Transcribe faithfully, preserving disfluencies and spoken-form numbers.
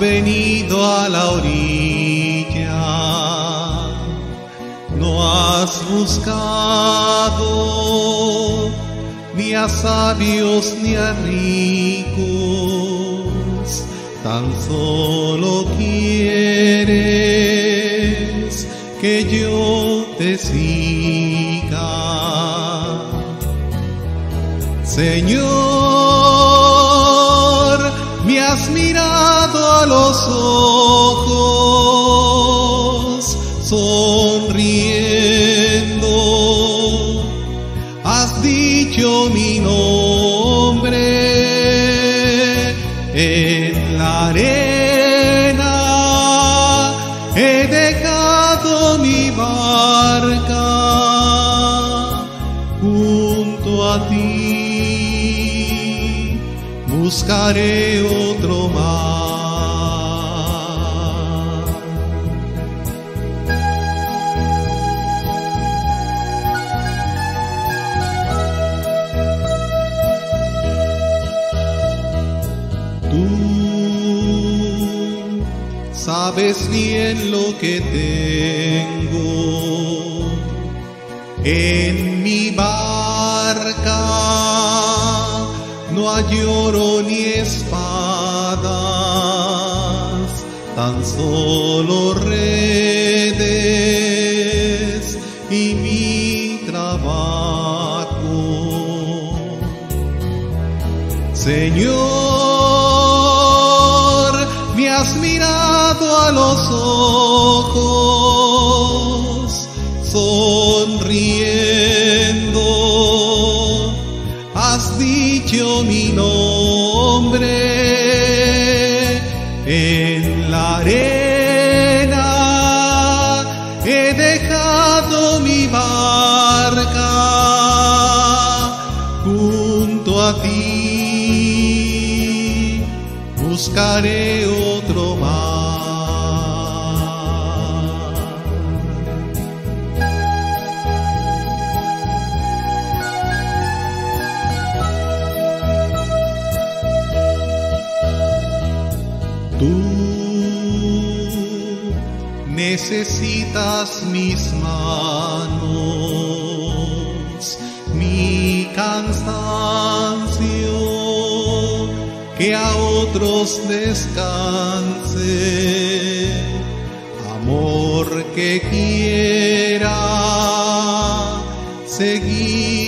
venido a la orilla, no has buscado ni a sabios ni a ricos, tan solo quieres que yo te siga. Señor, me has mirado a los ojos, sonriendo, has dicho mi nombre en la arena, he dejado mi barca junto a ti. Buscaré otro mar. Tú sabes bien lo que tengo en mi barca. No hay oro ni espadas, tan solo redes y mi trabajo. Señor, me has mirado a los ojos, sonriendo, has dicho mi nombre en la arena, he dejado mi barca junto a ti. Buscaré otro mar. Tú necesitas mis manos, mi cansancio, que a otros descanse, amor que quiera seguir